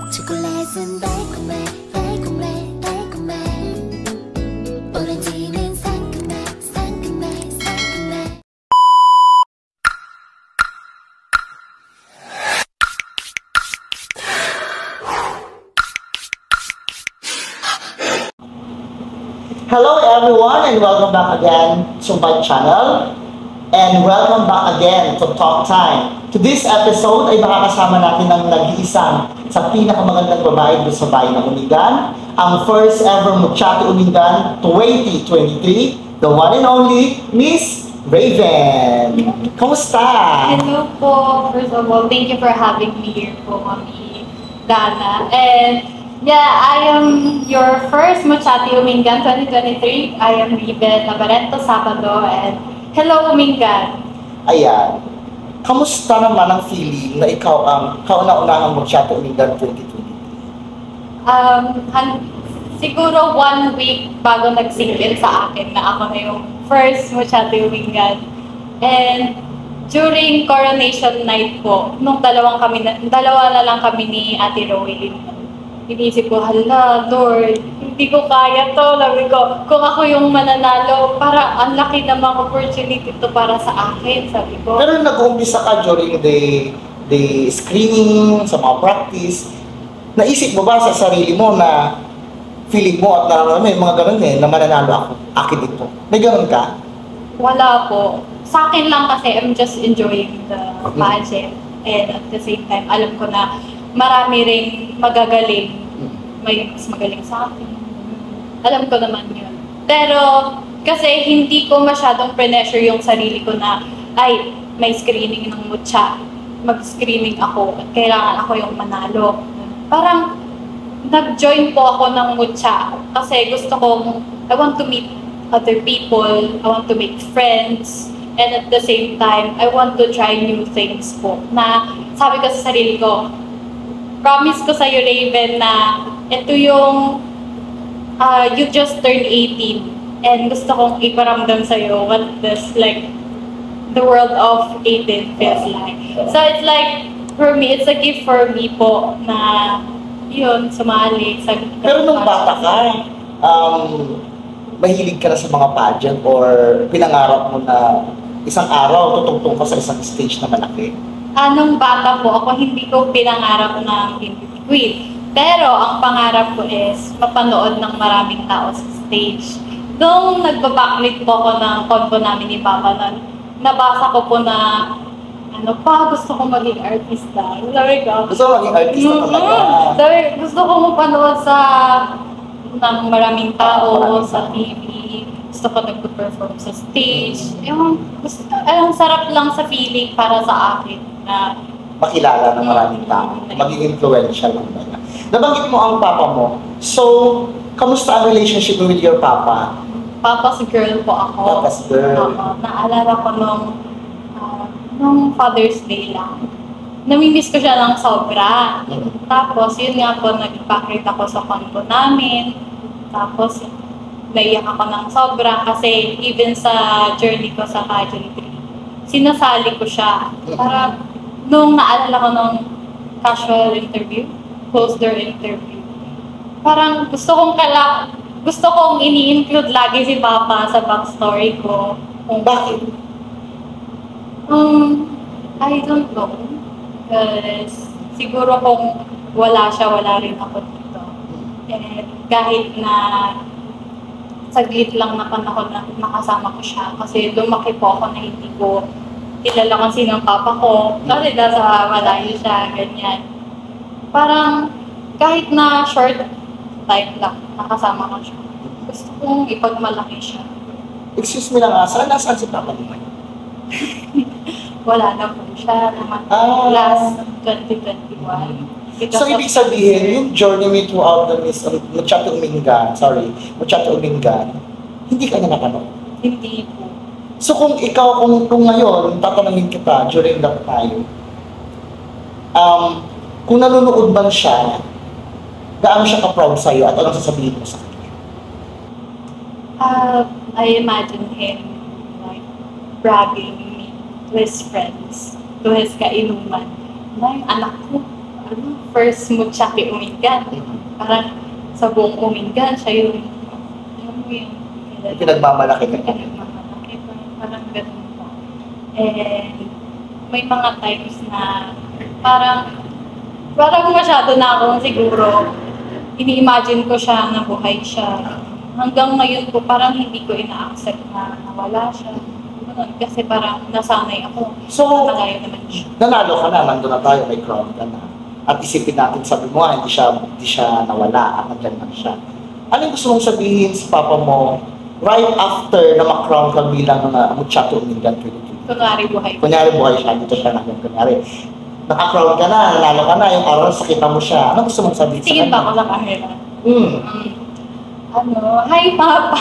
초콜릿은 달콤해 달콤해 달콤해 오렌지는 상큼해 상큼해 상큼해. Hello everyone and welcome back again to my channel and welcome back again to Talk Time. To this episode ay makakasama natin ang nag-iisang sa pinakamagandang babae doon sa bayan ng Umingan, ang first ever Muchachi Umingan 2023, the one and only Miss Raven. Kamusta? Hello po. First of all, thank you for having me here po, Mami Dana. And yeah, I am your first Muchachi Umingan 2023. I am Raven Navarrete Sabado and hello Umingan. Ayan. Kamusta naman ang feeling na ikaw ang kauna-unahang Muchachi Umingan 2023? Siguro 1 week bago nag-sink in sa akin na ako na yung first Muchachi Umingan. And during coronation night po, nung dalawa na lang kami ni Ate Rowell. Inisip ko, hala, Lord, hindi ko kaya to. Sabi ko, kung ako yung mananalo, para ang laki namang opportunity to para sa akin, sabi ko. Pero nag-uumpisa ka during the screening, sa mga practice, naisip mo ba sa sarili mo na feeling mo at nararamdaman, may mga ganun na mananalo ako, akin ito. May ganun ka? Wala po. Sa akin lang kasi, I'm just enjoying the pageant. And at the same time, alam ko na marami ring magagaling, may mas magaling sa akin. Alam ko naman yun. Pero, kasi hindi ko masyadong pressure yung sarili ko na, ay, may screening ng Mucha. Mag-screening ako at kailangan ako yung manalo. Parang, nag-join po ako ng Mucha kasi gusto kong, I want to meet other people, I want to make friends, and at the same time, I want to try new things po. Na, sabi ko sa sarili ko, promise ko sa'yo, Raven, na ito yung you just turned 18 and gusto kong iparamdam sa'yo what this, like, the world of 18 feels like. So it's like, for me, it's a gift for me po na yun, sumali. Pero nung bata ka, mahilig ka na sa mga pageant or pinangarap mo na isang araw tutungtong ka sa isang stage na malaki? Nung bata po ako, hindi ko pinangarap ng Beauty Queen. Pero ang pangarap ko is mapanood ng maraming tao sa stage. Nung nagbabacklit po ako ng convo namin ni Papa nun, nabasa ko po na gusto ko maging artista. Sabi ko, gusto ko maging artista talaga? Sabi, gusto ko mapanood ng maraming tao sa TV. Gusto ko nagpo-perform sa stage. Ang sarap lang sa feeling para sa akin na makilala ng maraming tao, maging influential ng mga. Nabanggit mo ang papa mo. So, kamusta ang relationship with your papa? Papa's girl po ako. Papa's girl. Naalala ko nung Father's Day lang. Namimiss ko siya ng sobra. Tapos, yun nga po, nagpakrit ako sa konto namin. Tapos, naiyak ako ng sobra kasi even sa journey ko sa pageantry, sinasali ko siya. Para nung naalala ko nung casual interview, closed door interview, parang gusto kong ini-include lagi si Papa sa backstory ko. Kung bakit? I don't know. Because siguro kung wala siya, wala rin ako dito. And kahit na saglit lang na panahon na nakasama ko siya kasi lumaki po ako na hindi ko kilala kung sino ang papa ko kasi nasa malayo siya, ganyan. Parang kahit na short time lang nakasama ko siya, gusto kong ipagmalaki siya. Excuse me lang, nasaan si papa mo? Wala na po siya naman last 2021. So, ibig sabihin, yung journey me throughout the Muchachi Umingan, hindi ka na napanood? Hindi po. So, kung ngayon, tatanungin kita during that time, kung nanonood man siya, gaano siya ka-proud sa'yo at anong sasabihin mo sa kanya? I imagine him like bragging me to his friends, to his kainuman. Anak ko, first Muchaki Umingan. Parang sa buong Umingan, siya yung, alam mo yun, Pinagmamalaki ka. pinagmamalaki, parang ganun po. And may mga times na parang masyado na akong siguro, ini-imagine ko siya na buhay siya. Hanggang ngayon po, parang hindi ko ina-accept na nawala siya. Ganun, kasi parang nasanay ako. So, Nagaya naman siya. nanalo ka na, nandun na tayo, may crown ka na. At isipin natin, sabi mo, hindi siya nawala at nandyan lang siya. Ano yung gusto mong sabihin sa papa mo right after na ma-crown ka bilang Muchacho Umingan 22? Kunwari buhay ko. Kunyari buhay siya, dito siya na. Kunyari, naka-crown ka na, nanalo ka na, yung araw sakita mo siya. Ano gusto mong sabihin sa Tingin kanya? pa ako sa camera. Hmm. Hi Papa!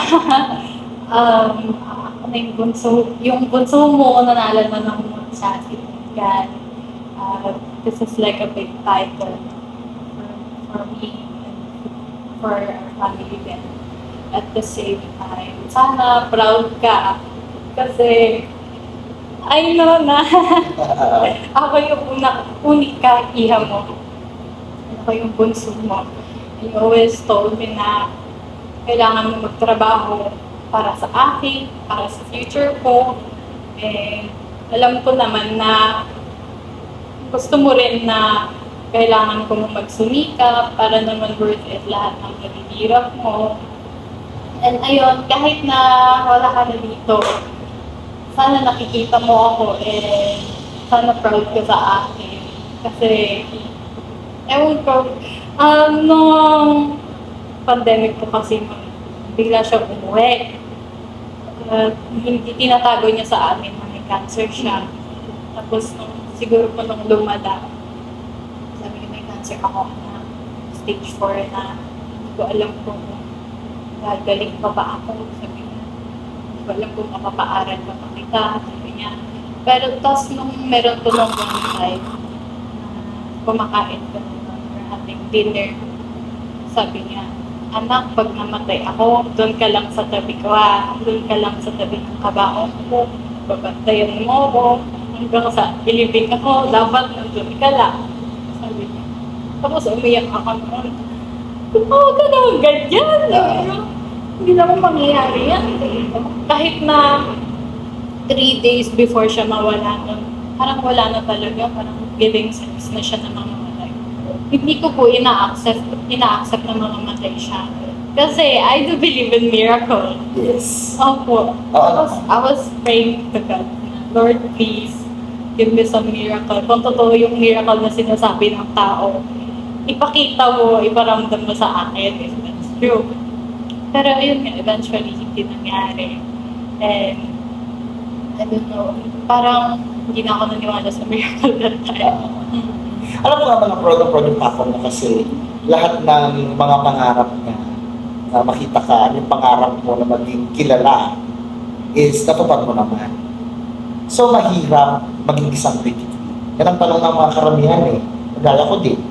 Ano yung bunso mo, nanalo na ng Muchacho Umingan. This is like a big title for me and for our family then. At the same time, sana proud ka kasi I know na ako yung unika iha mo. Ako yung bunso mo. You always told me na kailangan mo magtrabaho para sa akin, para sa future ko. And alam ko naman na gusto mo rin na kailangan ko magsumikap para naman worth it lahat ng paghihirap mo. And ayun, kahit na wala ka na dito, sana nakikita mo ako and sana proud ka sa akin. Kasi, ewan ko, nung pandemic po kasi bigla siya umuwi. Hindi tinatago niya sa amin na may cancer siya. Tapos, siguro po nung lumala, sabi niya may cancer ako na stage 4 na hindi ko alam kung gagaling pa ba ako, sabi niya. Hindi ko alam kung mapapaaral pa pa kita, sabi niya. Pero tapos nung meron po nung one time, kumakain ko we're having dinner, sabi niya, anak, pag namatay ako, doon ka lang sa tabi ko doon ka lang sa tabi ng kabaong ko, babantayan mo ako, hanggang sa ilibing ako, dapat nandun ka lang, sabi niya. Tapos umiyak ako noon. Huwag ka naman ganyan. Hindi naman mangyayari yan. Kahit na 3 days before siya mawala nun, parang wala na talaga, parang giving sense na siya na mamamatay. Hindi ko po ina-accept na mamamatay siya. Kasi I do believe in miracle. Yes. Opo. I was praying to God, Lord, please, give me some miracle. Kung totoo yung miracle na sinasabi ng tao, ipakita mo, iparamdam mo sa akin if that's true. Pero ayun nga, eventually, hindi nangyari. And, I don't know, parang hindi na ako naniwala sa miracle that time. Alam mo nga mga proud yung papa mo kasi lahat ng mga pangarap niya na makita ka, yung pangarap mo na maging kilala is natupad mo naman. So, mahirap maging isang beauty queen. Yan ang tanong ng mga karamihan eh. Magala ko din.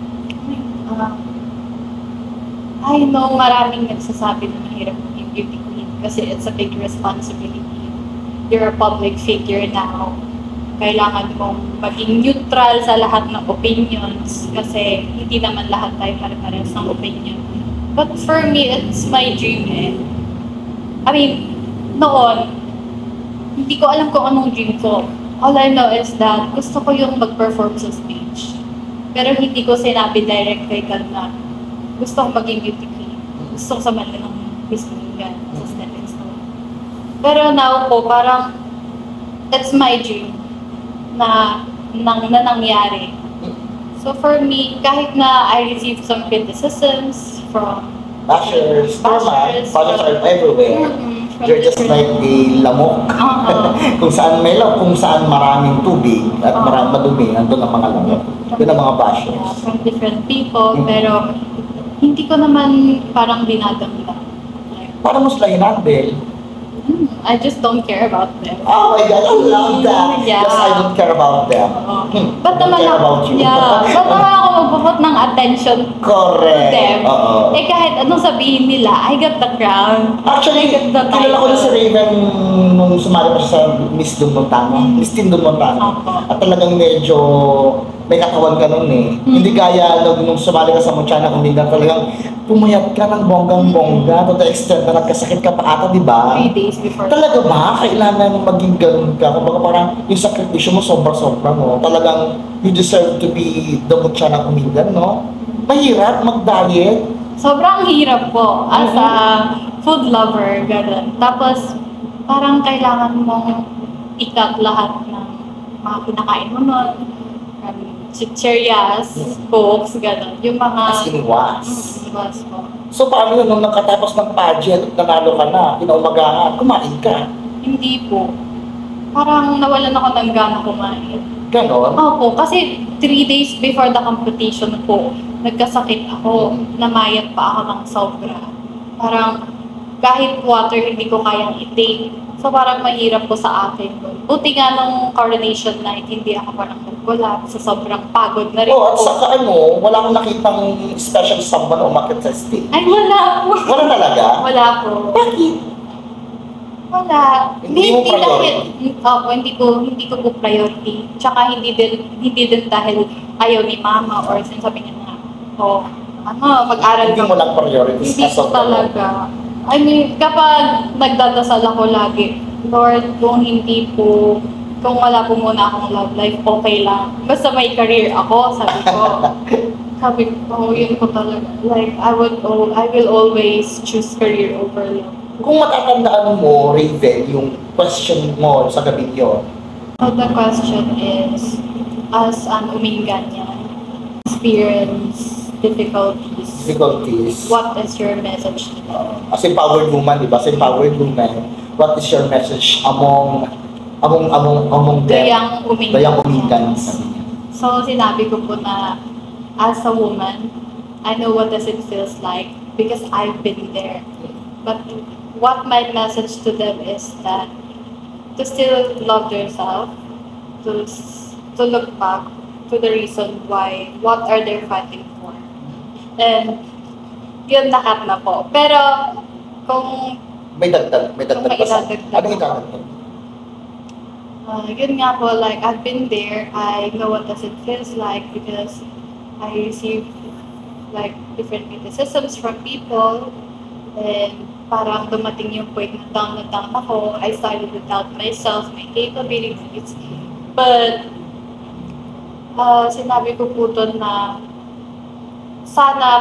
I know maraming nagsasabi na mahirap maging beauty queen kasi it's a big responsibility. You're a public figure now. Kailangan mong maging neutral sa lahat ng opinions kasi hindi naman lahat tayo pare-parehas ng opinion. But for me, it's my dream eh. I mean, noon, hindi ko alam kung anong dream ko. All I know is that gusto ko yung mag-perform sa stage. Pero hindi ko sinabi direct kay God na gusto ko maging beauty queen. Gusto ko sa mali ng Miss Umingan sa stepping stone. Pero now po, parang it's my dream na nangyari. So for me, kahit na I received some criticisms from Bashers are everywhere. from You're just like different- the lamok. Kung saan may lamok, kung saan maraming tubig at maraming madumi, nandun ang mga lamok. Yun ang mga bashers. Yeah, from different people, pero hindi ko naman parang dinadamdam. Like, Para mo sila hinandel. I just don't care about them. Oh my God, I love that. Yeah. Yes, I don't care about them. Ba't Don't naman care ako, about you. ba't naman ako magbukot ng attention to Correct. them? Oo. Eh kahit anong sabihin nila, I got the crown. Actually, I got the kilala ko na si title. Raven nung sumali pa siya sa Miss Don Montano. Miss Tin Don Montano. Opo. At talagang medyo may katawan ka nun eh. Hindi gaya nung sumali ka sa Mochana Kumingan, talagang pumayat ka ng bonggang-bongga to the extent na nagkasakit ka pa ata, di ba? 3 days before. Talaga ba? Kailangan maging ganun ka? Kumbaga parang yung sakripisyo mo sobra-sobra mo. Talagang you deserve to be the Mochana Kumingan, no? Mahirap mag-diet. Sobrang hirap po as a food lover, gano'n. Tapos, parang kailangan mong ikat lahat ng mga kinakain mo nun. Chicherias, cokes, gano'n. Yung mga... As in was. Was po. So paano yun, nung nakatapos ng pageant at nanalo ka na, kinaumagahan, kumain ka? Hindi po. Parang nawalan ako ng gana kumain. Ganon? Opo, kasi 3 days before the competition po, nagkasakit ako, namayat pa ako ng sobra. Parang kahit water hindi ko kayang i-take. So parang mahirap po sa akin. Buti nga nung coronation night, hindi ako parang nagwala sa sobrang pagod na rin Oh, at po. saka ano, wala akong nakitang special someone o umakit sa stage. Ay, wala po. Wala talaga? Wala po. Bakit? Wala. Hindi mo dahil, opo, hindi ko po priority. Tsaka hindi din dahil ayaw ni mama or sinasabi niya na, mag-aral Hindi ka. mo lang priorities Hindi as po of talaga. I mean, kapag nagdadasal ako lagi, Lord, kung wala po muna akong love life, okay lang. Basta may career ako, sabi ko. Yun po talaga. Like, I will always choose career over love. Kung matatandaan mo, Raven, yung question mo sa gabi yun, So the question is, as an Uminganyan, experience difficulties, what is your message to them? as empowered woman, di ba? As empowered woman, what is your message among them? Dayang Umingan. Dayang Umingan, sabi niya. So sinabi ko po na, as a woman, I know what does it feels like because I've been there. But what my message to them is that to still love yourself, to look back to the reason why, what are they fighting for. And yun lahat na po. Pero kung May dagdag Kung may pa sa... idadagdag Ano mo. idadagdag? yun nga po, like I've been there, I know what does it feels like because I receive like different criticisms from people and parang dumating yung point na down ako. I started to doubt myself, my capabilities. But sinabi ko po doon na sana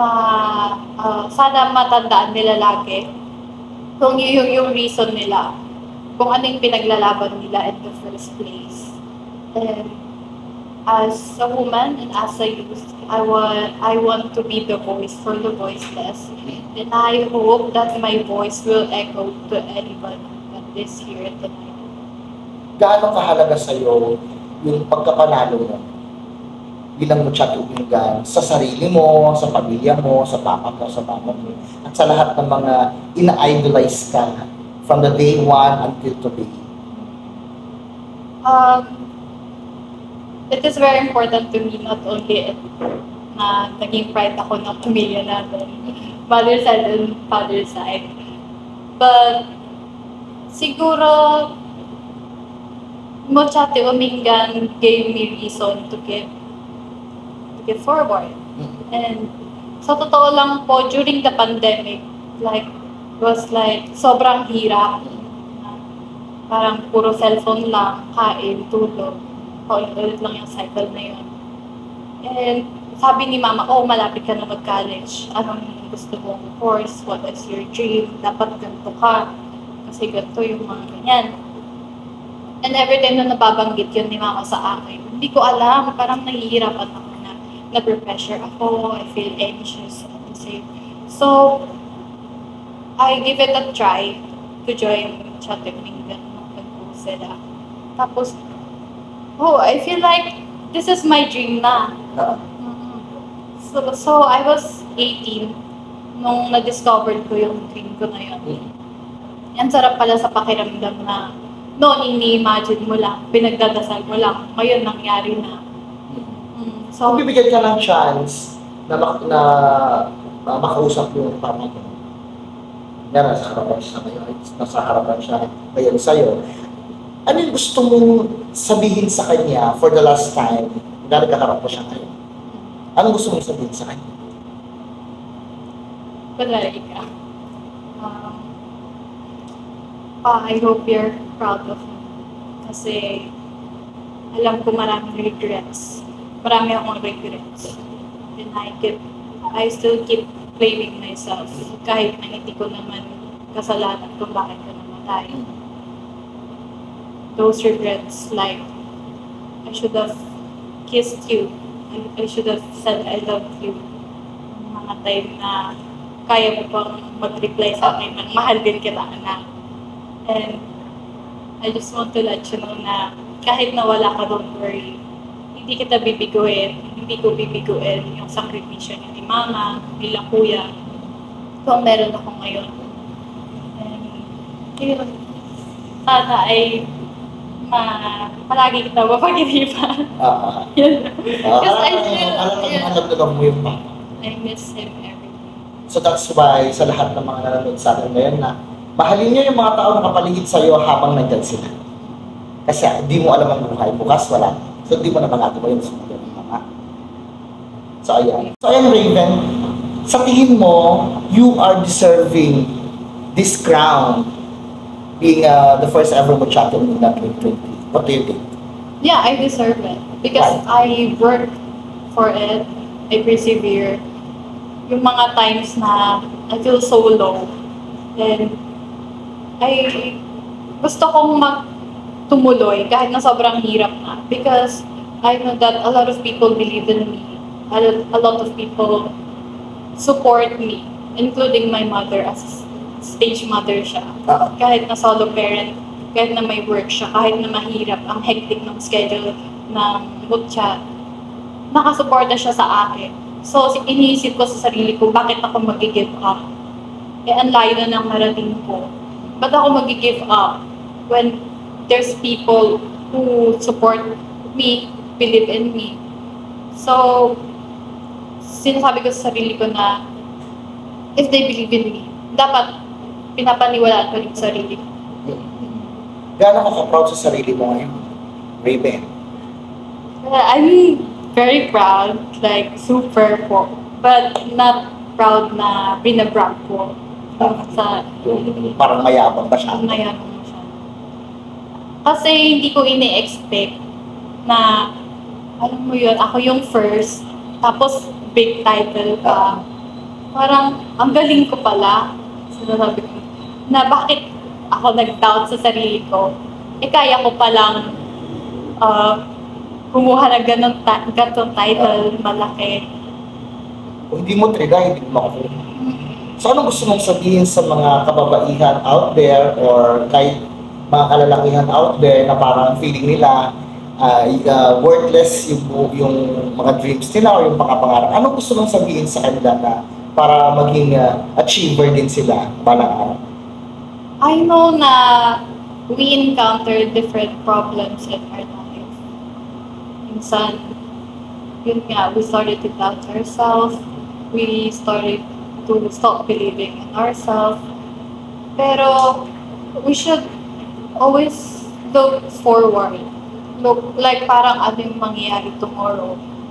sana matandaan nila lagi kung yung reason nila, kung ano yung pinaglalaban nila in the first place. And as a woman and as a youth, I want to be the voice for the voiceless. And I hope that my voice will echo to anyone that is here tonight. Gaano kahalaga sa'yo yung pagkapanalo mo bilang Muchacha Umingan sa sarili mo, sa pamilya mo, sa papa mo, sa mama mo, at sa lahat ng mga ina-idolize ka from the day one until today? It is very important to me not only na naging pride ako ng pamilya natin, mother side and father side, but siguro Muchacha Umingan gave me reason to get forward. And sa totoo lang po, during the pandemic, was sobrang hirap. Parang puro cellphone lang, kain, tulog. Paulit-ulit lang yung cycle na yun. And sabi ni mama, malapit ka na mag-college. Anong gusto mong course? What is your dream? Dapat ganito ka. Kasi ganito yung mga ganyan. And every time na nababanggit yun ni mama sa akin, hindi ko alam, parang nahihirapan ako na nape-pressure ako, I feel anxious at the same. So, I give it a try to join Muchacha Umingan nung nag-post sila. Tapos, I feel like this is my dream na. So I was 18 nung na-discovered ko yung dream ko na yun. Ang sarap pala sa pakiramdam na noon ini-imagine mo lang, pinagdadasal mo lang, ngayon nangyari na. So, Kung bibigyan ka ng chance na makausap yung papa mo, nasa harapan siya ngayon sa'yo, ano yung gusto mong sabihin sa kanya for the last time Dahil kaharap ko siya ngayon. Anong gusto mong sabihin sa kanya? Kunwari ka. I hope you're proud of me. Kasi alam ko maraming regrets. Marami akong regrets. And I still keep blaming myself kahit na hindi ko naman kasalanan kung bakit ka namatay. Those regrets, like, I should have kissed you. I should have said I love you. Mga time na kaya mo pang mag-reply sa akin ng mahal din kita, anak. And I just want to let you know na kahit nawala ka, don't worry. Hindi kita bibiguin, hindi ko bibiguin yung sakripisyo ni mama, nila kuya, kung meron ako ngayon. And yun, sana ay palagi kita mapag-inipan. Yun. Because I feel, alam mo yung mama. I miss him every day. So that's why sa lahat ng mga nanonood sa atin ngayon na mahalin niyo yung mga tao na nakapaligid sa iyo habang nandyan sila. Kasi hindi mo alam ang buhay. Bukas wala. So hindi mo na magagawa yung sumunod ng mga. So ayan. So ayan, Raven. Sa tingin mo, you are deserving this crown being the first ever mo champion in that 2020. What do you think? Yeah, I deserve it. Because I work for it. I persevere. Yung mga times na I feel so low. And gusto kong tumuloy kahit na sobrang hirap na. Because I know that a lot of people believe in me. A lot of people support me, including my mother as stage mother siya. Kahit na solo parent, kahit na may work siya, kahit na mahirap, ang hectic ng schedule ng butya, nakasuporta siya sa akin. So, iniisip ko sa sarili ko, bakit ako mag-give up? Ang layo na ng narating ko. Ba't ako mag-give up when there's people who support me, believe in me? So, sinasabi ko sa sarili ko na if they believe in me, dapat pinapaniwalaan ko rin sa sarili ko. Gaano ka ka-proud sa sarili mo ngayon, Raven? I'm very proud, like super po. But not proud na binabrag ko. Parang mayabang ba siya? Mayabang siya. Kasi hindi ko ini-expect na, alam mo yun, ako yung first, tapos big title pa. Parang, ang galing ko pala. Sinasabi ko, na bakit ako nag-doubt sa sarili ko, kaya ko palang kumuha ng ganong title, malaki. Kung hindi mo trigger, hindi mo makukuha. So ano gusto mong sabihin sa mga kababaihan out there or kahit mga kalalakihan out there na parang feeling nila worthless yung mga dreams nila o yung pangarap? Ano gusto mong sabihin sa kanila na para maging achiever din sila balang araw? I know na we encounter different problems in our life. Minsan, yun nga, we started to doubt ourselves. We started to stop believing in ourselves. Pero we should always look forward. Look like parang ano yung mangyayari tomorrow.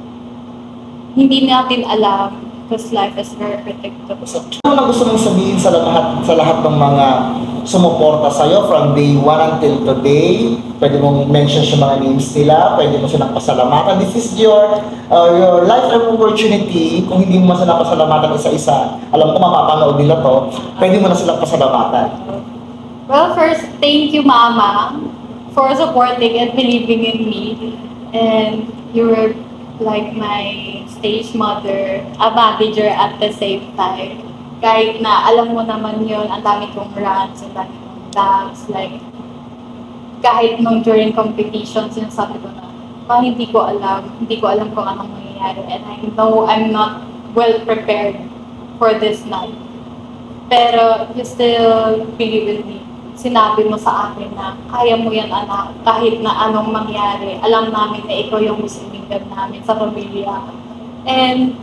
Hindi natin alam because life is very predictable. So, ano na gusto mong sabihin sa lahat ng mga sumuporta sa'yo from day 1 until today? Pwede mong mention sa mga names nila, pwede mo silang pasalamatan. This is your lifetime opportunity. Kung hindi mo sila pasalamatan isa-isa, alam ko mapapanood nila to, pwede mo na silang pasalamatan. Well, first, thank you, Mama, for supporting and believing in me. And you were like my stage mother, a manager at the same time. Kahit na alam mo naman yun, ang dami kong runs, ang dami kong vlogs, like, kahit nung during competitions, sinasabi ko na, hindi ko alam kung anong mangyayari. And I know I'm not well prepared for this night. Pero you still believe in me. Sinabi mo sa akin na kaya mo yan, anak, kahit na anong mangyari. Alam namin na ikaw yung misinigyan namin sa pamilya. And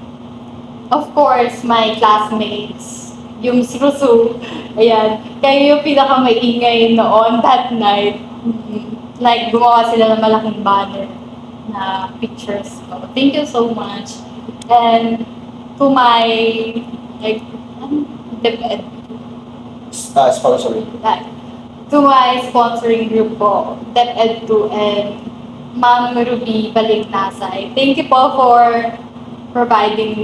of course, my classmates, yung Susu, ayan, kayo yung pinakamaingay noon that night. Like, gumawa sila ng malaking banner na pictures ko. Thank you so much. And to my, like, DepEd, Sponsoring. like, to my sponsoring group po, DepEd2 and Ma'am Ruby Balignasay. Thank you po for providing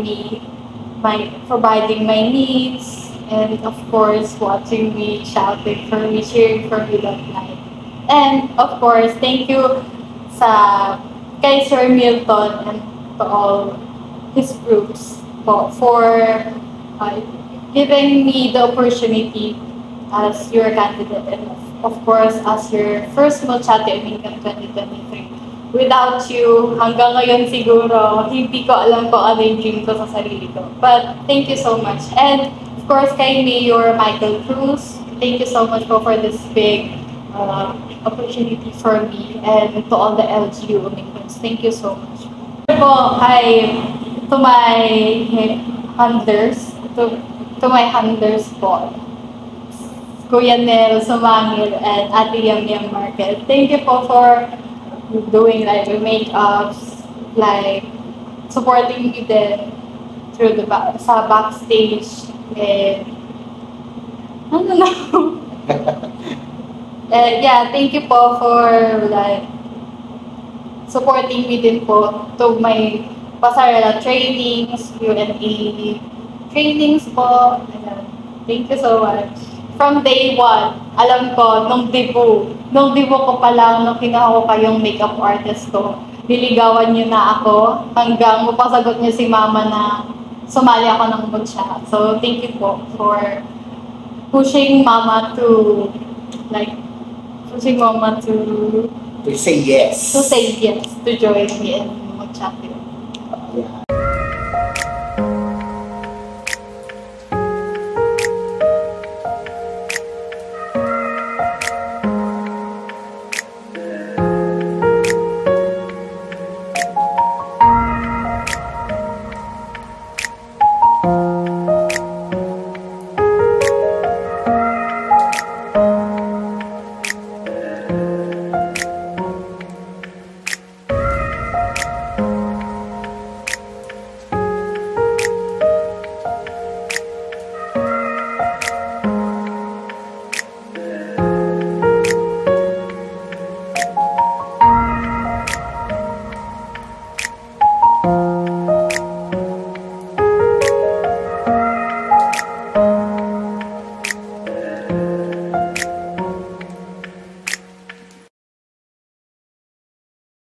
my needs, and of course watching me, shouting for me, cheering for me that night. And of course, thank you kay Sir Milton and to all his groups for giving me the opportunity as your candidate, and of course as your first Mulchate Umingan 2023. Without you, hanggang ngayon siguro, hindi ko alam kung ano yung dream ko sa sarili ko. But thank you so much. And of course, kay Mayor Michael Cruz, thank you so much for this big opportunity for me, and to all the LGU Umingans. Thank you so much. To my handlers, to my handlers po, Kuya Nel Sumangil and Ate Yam Yam Market. Thank you po for doing like makeups, like supporting me then through the sa backstage, and I don't know. And yeah, thank you po for like supporting me din po to my pasarela trainings, UNA trainings po. Ayan. Thank you so much. From day one, alam ko, nung debut ko pa lang, nung kinuha ko kayong makeup artist ko, niligawan niyo na ako hanggang mapasagot niyo si Mama na sumali ako ng Mucha. So, thank you po for pushing Mama to To say yes. to join me in Mucha. Yeah.